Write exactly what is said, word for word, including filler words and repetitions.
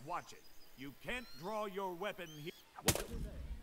watch it. You can't draw your weapon here.